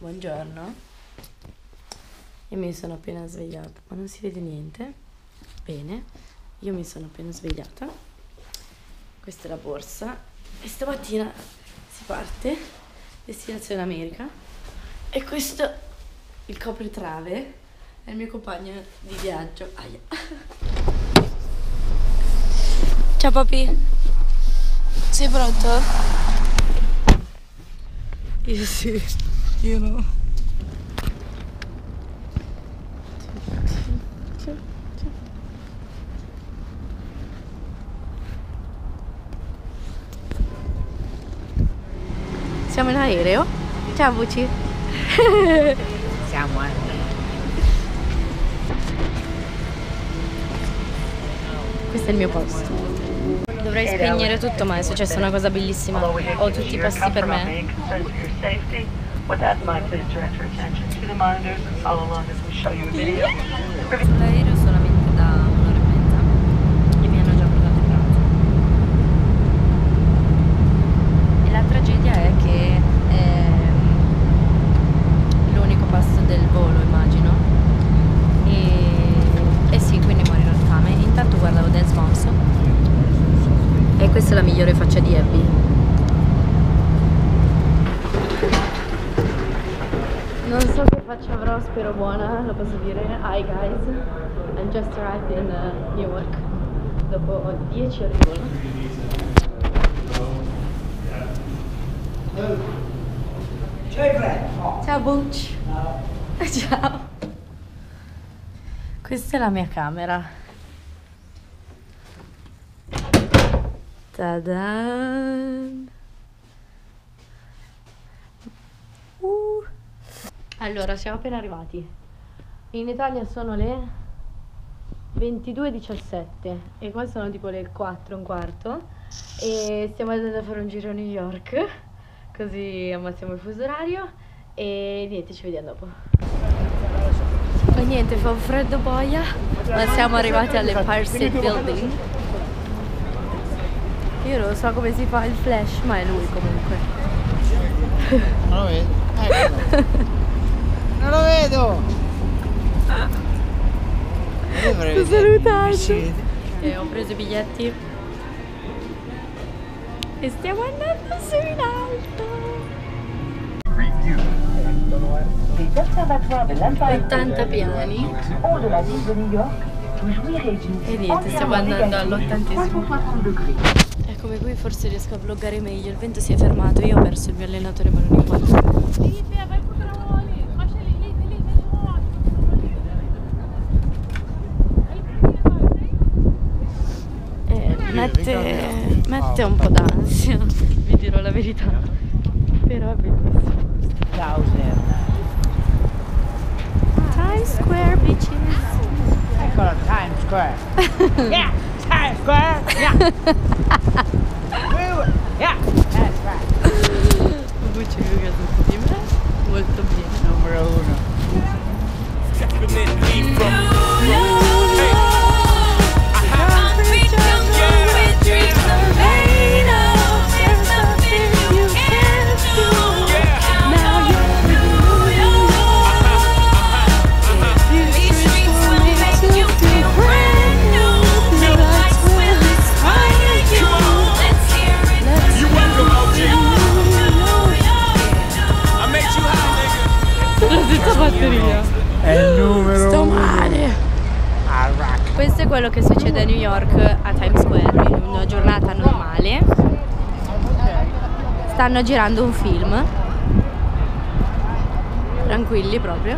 Buongiorno. Io mi sono appena svegliata, ma non si vede niente. Bene, io mi sono appena svegliata. Questa è la borsa e stamattina si parte, destinazione America. E questo, il copritrave, è il mio compagno di viaggio. Aia. Ciao papi, sei pronto? Io sì, io no. Siamo in aereo? Ciao Bucci. Siamo Questo è il mio posto. Dovrei spegnere tutto, ma è successa una cosa bellissima. Ho tutti i posti per me. Sull'aereo solamente da un'ora e mezza e mi hanno già portato il pranzo. E la tragedia è che l'unico pasto del volo, immagino. E sì, quindi morirò di fame. Intanto guardavo Dance Moms e questa è la migliore faccia di Abby. Non so che faccia avrò, spero buona, lo posso dire. Hi guys, I'm just arrived in New York dopo 10 ore di volo. Ciao Butch. Ciao. Questa è la mia camera. Ta-da! Allora, siamo appena arrivati. In Italia sono le 22:17 e qua sono tipo le 4 e un quarto e stiamo andando a fare un giro a New York, così ammazziamo il fuso orario e niente, ci vediamo dopo. E niente, fa un freddo boia, ma siamo arrivati all'Empire State Building. Io non so come si fa il flash, ma è lui comunque. Non lo vedo. Non lo vedo. Ti salutato. E ho preso i biglietti e stiamo andando su in alto. 80 piani. E niente, stiamo andando all'80°. E come qui forse riesco a vloggare meglio. Il vento si è fermato, io ho perso il mio allenatore ma non importa. Mette un po' d'ansia, vi dirò la verità, però è bellissimo. Times Square, bitches. Eccolo, Times Square. Yeah, Times Square. Yeah. Yeah, that's right. Bucci che tutto di me, molto bene. Numero 1. È il numero Sto 1. male. Questo è quello che succede a New York a Times Square in una giornata normale. Stanno girando un film. Tranquilli proprio.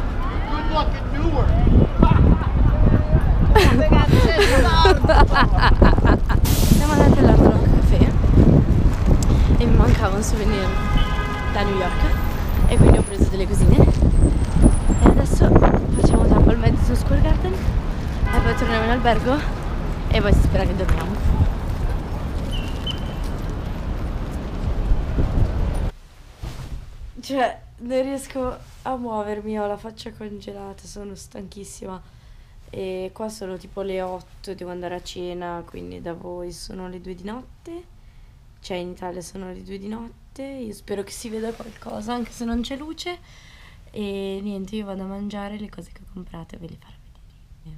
Siamo andati all'Hard Rock Café e mi mancava un souvenir da New York e quindi ho preso delle cosine. E adesso facciamo tappa al Madison Square Garden e poi torniamo in albergo e poi si spera che dormiamo. Cioè, non riesco a muovermi, ho la faccia congelata, sono stanchissima. E qua sono tipo le 8, devo andare a cena, quindi da voi sono le 2 di notte. Cioè in Italia sono le 2 di notte, io spero che si veda qualcosa anche se non c'è luce. E niente, io vado a mangiare le cose che ho comprato e ve le farò vedere.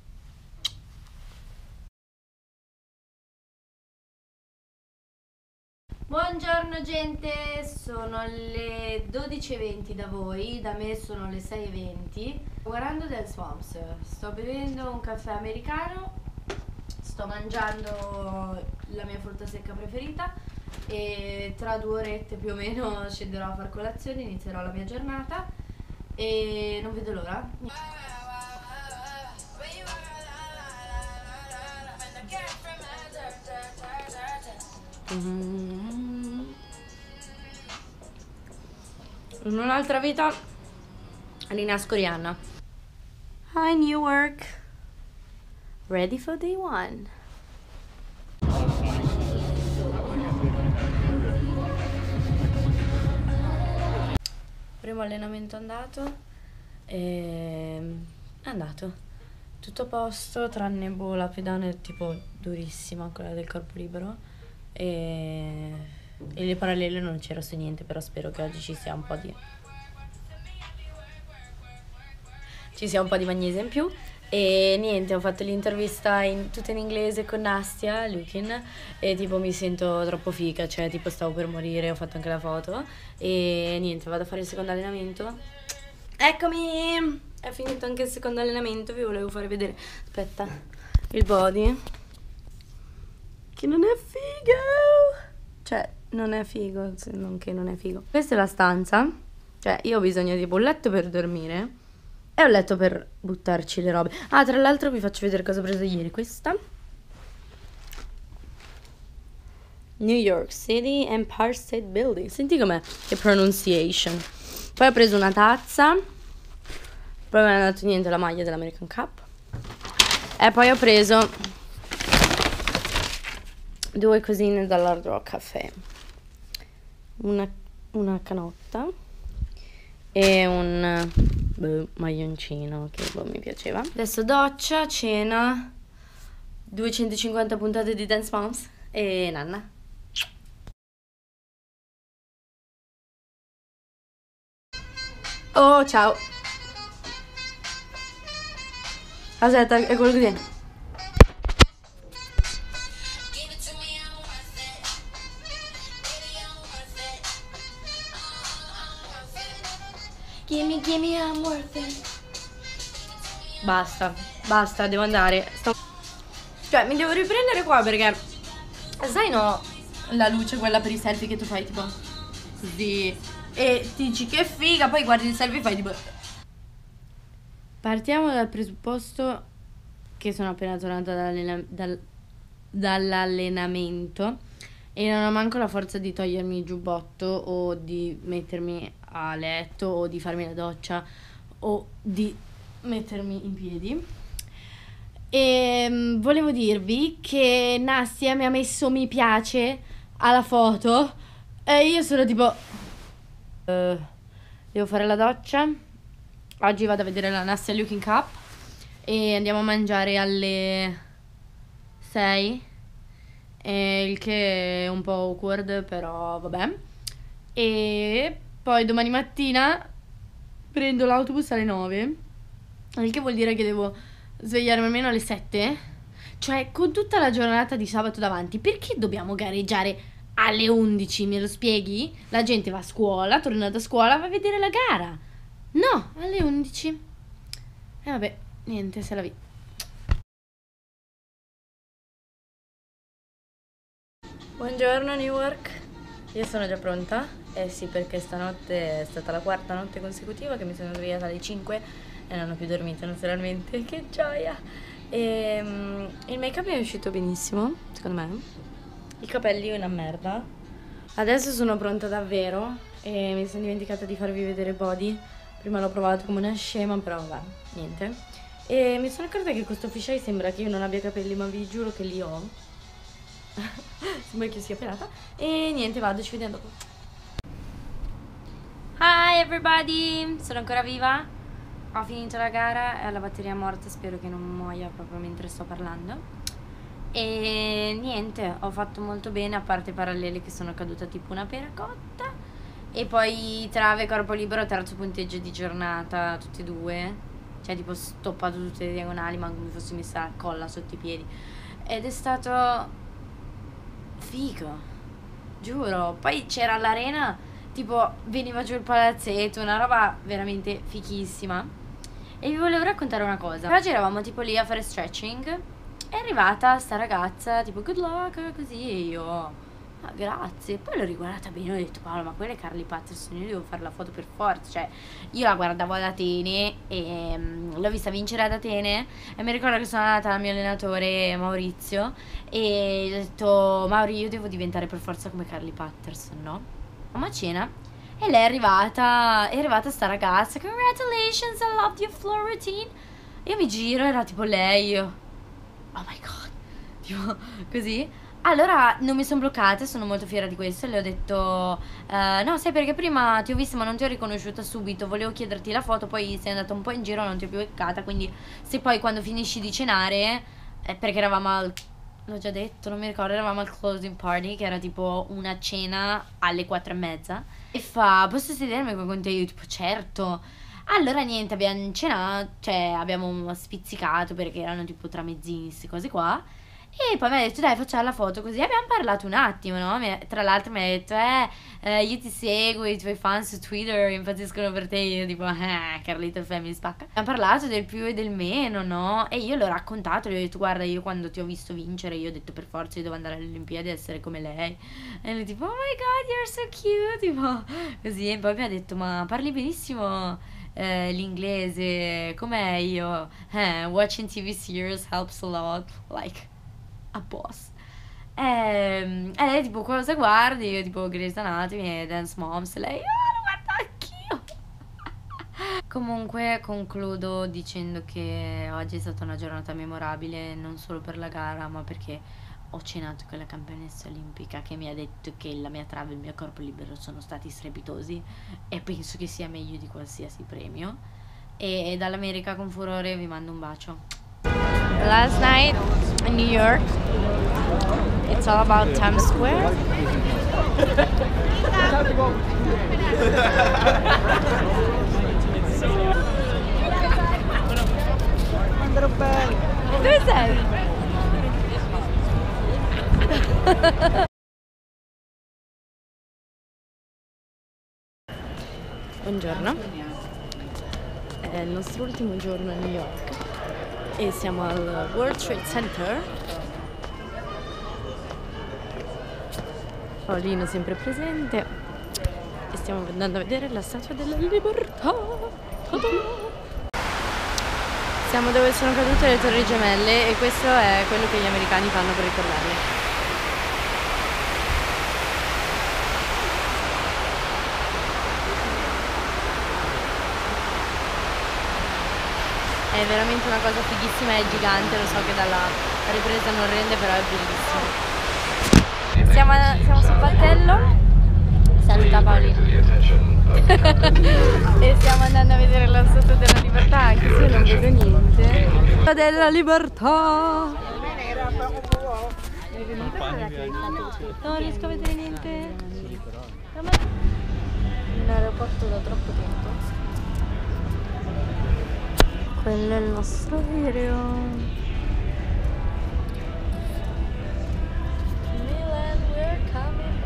Buongiorno gente, sono le 12:20 da voi, da me sono le 6:20. Sto guardando Dance Swamps, sto bevendo un caffè americano, sto mangiando la mia frutta secca preferita e tra 2 orette più o meno scenderò a far colazione, inizierò la mia giornata e non vedo l'ora. In un'altra vita rinasco Rihanna. Hi Newark, ready for day one. Primo allenamento andato e è andato tutto a posto, tranne la pedana è tipo durissima, quella del corpo libero, e le parallele non c'era su niente, però spero che oggi ci sia un po' di magnesia in più. E niente, ho fatto l'intervista tutta in inglese con Nastia Lukin e tipo mi sento troppo figa, cioè tipo stavo per morire, ho fatto anche la foto e niente, vado a fare il secondo allenamento. Eccomi! È finito anche il secondo allenamento, vi volevo fare vedere, aspetta, il body, che non è figo, cioè non è figo, non che non è figo. Questa è la stanza, cioè io ho bisogno di un letto per dormire e un letto per buttarci le robe. Ah, tra l'altro vi faccio vedere cosa ho preso ieri. Questa New York City Empire State Building. Senti com'è, che pronunciation. Poi ho preso una tazza. Poi mi hanno dato niente la maglia dell'American Cup. E poi ho preso 2 cosine dall'Hard Rock Cafe. Una canotta e un maglioncino che mi piaceva. Adesso doccia, cena, 250 puntate di Dance Moms e nanna. Oh, ciao. Aspetta, è quello che viene. Gimme, I'm worth it. Basta, devo andare. Cioè, mi devo riprendere qua perché sai no, la luce quella per i selfie che tu fai tipo così e ti dici che figa, poi guardi il selfie e fai tipo. Partiamo dal presupposto che sono appena tornata dall'allenamento e non ho manco la forza di togliermi il giubbotto o di mettermi a letto o di farmi la doccia o di mettermi in piedi. E volevo dirvi che Nastia mi ha messo mi piace alla foto e io sono tipo devo fare la doccia. Oggi vado a vedere la Nastia Looking Cup e andiamo a mangiare alle 6, il che è un po' awkward, però vabbè. E poi domani mattina prendo l'autobus alle 9, il che vuol dire che devo svegliarmi almeno alle 7. Cioè, con tutta la giornata di sabato davanti, perché dobbiamo gareggiare alle 11? Me lo spieghi? La gente va a scuola, torna da scuola, va a vedere la gara. No, alle 11. E vabbè, niente, se la vi. Buongiorno Newark, io sono già pronta. Eh sì, perché stanotte è stata la 4ª notte consecutiva che mi sono svegliata alle 5 e non ho più dormito naturalmente, che gioia. E il make up è uscito benissimo, secondo me. I capelli una merda. Adesso sono pronta davvero e mi sono dimenticata di farvi vedere il body. Prima l'ho provato come una scema, però vabbè, niente. E mi sono accorta che questo fisheye sembra che io non abbia capelli, ma vi giuro che li ho. Sembra che io sia pelata. E niente, vado, ci vediamo dopo. Hi everybody, sono ancora viva. Ho finito la gara e ho la batteria morta, spero che non muoia proprio mentre sto parlando. E niente, ho fatto molto bene, a parte parallele che sono caduta tipo una pera cotta. E poi trave, corpo libero, terzo punteggio di giornata, tutti e due. Cioè tipo stoppato tutte le diagonali, ma come fossi messa la colla sotto i piedi. Ed è stato figo, giuro. Poi c'era l'arena, tipo veniva giù il palazzetto, una roba veramente fichissima. E vi volevo raccontare una cosa. Oggi eravamo tipo lì a fare stretching. È arrivata sta ragazza, tipo good luck, così, e io grazie. Poi l'ho riguardata bene, ho detto Paolo, ma quella è Carly Patterson, io devo fare la foto per forza. Cioè io la guardavo ad Atene e l'ho vista vincere ad Atene. E mi ricordo che sono andata dal mio allenatore Maurizio e gli ho detto Mauri, io devo diventare per forza come Carly Patterson, no? Siamo a cena e lei è arrivata sta ragazza, congratulations, I loved your floor routine. Io mi giro, era tipo lei, io oh my god, tipo così. Allora non mi sono bloccata, sono molto fiera di questo. E le ho detto no, sai perché prima ti ho vista ma non ti ho riconosciuta subito. Volevo chiederti la foto, poi sei andata un po' in giro, non ti ho più beccata. Quindi se poi quando finisci di cenare perché eravamo al, l'ho già detto, non mi ricordo, eravamo al closing party, che era tipo una cena alle 4:30. E fa, posso sedermi qua con te? Io tipo certo. Allora niente, abbiamo cenato, cioè abbiamo spizzicato perché erano tipo tramezzini, queste cose qua. E poi mi ha detto dai facciamo la foto, così abbiamo parlato un attimo, no? Tra l'altro mi ha detto io ti seguo, i tuoi fan su Twitter impazziscono per te. Io tipo Carlita F mi spacca. Abbiamo parlato del più e del meno, no? E io l'ho raccontato, gli ho detto guarda, io quando ti ho visto vincere io ho detto per forza io devo andare alle Olimpiadi e essere come lei. E lui tipo oh my god you're so cute, tipo così. E poi mi ha detto ma parli benissimo l'inglese, com'è? Io watching TV series helps a lot, like a boss. E lei tipo cosa guardi? Io tipo Grey's Anatomy e Dance Moms. E lei lo guardo anch'io. Comunque concludo dicendo che oggi è stata una giornata memorabile, non solo per la gara ma perché ho cenato con la campionessa olimpica che mi ha detto che la mia trave e il mio corpo libero sono stati strepitosi e penso che sia meglio di qualsiasi premio. E dall'America con furore vi mando un bacio. Last night in New York, it's all about Times Square. Dove sei? Buongiorno, è il nostro ultimo giorno a New York e siamo al World Trade Center. Paolino sempre presente e stiamo andando a vedere la Statua della Libertà. Siamo dove sono cadute le Torri Gemelle e questo è quello che gli americani fanno per ricordarle. È veramente una cosa fighissima, è gigante, lo so che dalla ripresa non rende, però è bellissimo. Siamo sul battello, saluta Paolino. E stiamo andando a vedere la Statua della Libertà, anche se io non vedo niente. Statua della Libertà! Non riesco a vedere niente. In aeroporto da troppo tempo. Quello è il nostro aereo. Milan, we're coming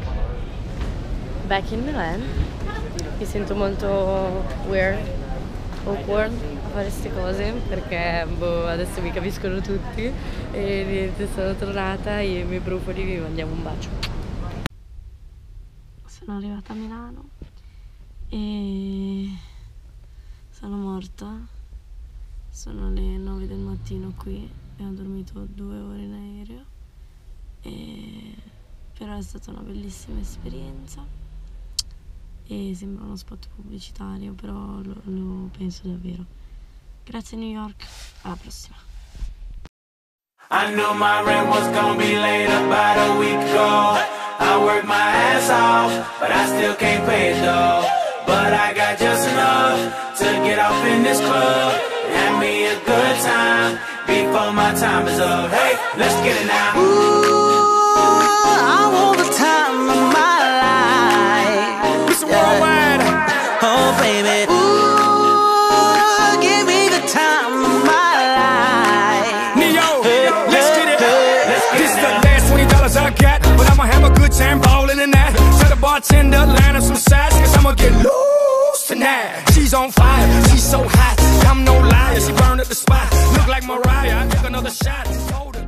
back in Milan. Mi sento molto awkward a fare queste cose perché adesso mi capiscono tutti e niente, sono tornata, io e i miei brufoli vi mandiamo un bacio. Sono arrivata a Milano e sono morta. Sono le 9 del mattino qui e ho dormito 2 ore in aereo, però è stata una bellissima esperienza e sembra uno spot pubblicitario, però lo penso davvero. Grazie New York, alla prossima. I knew my rent was gonna be late about a week ago. I worked my ass off, but I still can't pay it though. But I got just enough to get off in this club. Have me a good time before my time is up. Hey, let's get it now. Ooh, I want the time of my life. time it. Ooh, give me the time of my life. Neo, let's get it. This is the last $20 I got, but I'ma have a good time ballin' in that. Tell the bartender, line up some sides, cause I'ma get loose tonight. She's on fire, she's so hot, I'm no liar. She burned up the spot, look like Mariah. I take another shot, hold it.